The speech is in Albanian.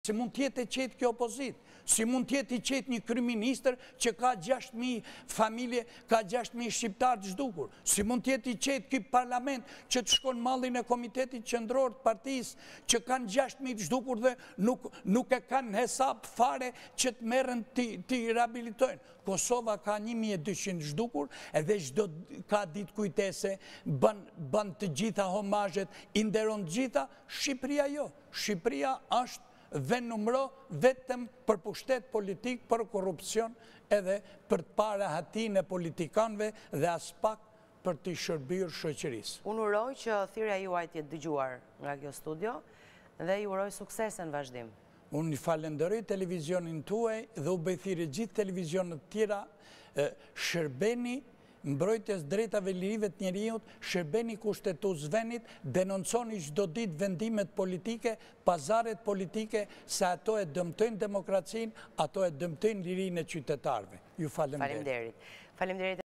Si mund tjetë e qetë kjo opozit? Si mund tjetë i qetë një kryeministër që ka 6.000 familje, ka 6.000 shqiptarë të zhdukur? Si mund tjetë i qetë kjo parlament që të shkon mallin e komitetit qendror të partisë që kanë 6.000 të zhdukur dhe nuk e kanë hesap fare që të merren të rehabilitojnë? Kosova ka 1.200 zhdukur edhe çdo ka ditë kujtese, bën të gjitha homazhet, i nderon të gjitha. Shqipëria jo. Shqipëria është vend numëro vetëm për pushtet politik, për korrupsion edhe për të para hatin e politikanëve dhe as pak për të shërbyer shoqërisë. Unë uroj që thirrja juaj të jetë dëgjuar nga kjo studio dhe ju uroj sukses në vazhdim. Unë i falenderoj televizionin tuaj dhe u bëj thirrje gjithë televizionet tjera, shërbeni mbrojtjes drejtave lirive të njerëzit, shërbeni kushtetues vendit, denonconi çdo ditë vendimet politike, pazaret politike, se ato e dëmtojnë demokracinë, ato e dëmtojnë lirinë e qytetarëve. Ju falenderoj. Faleminderit.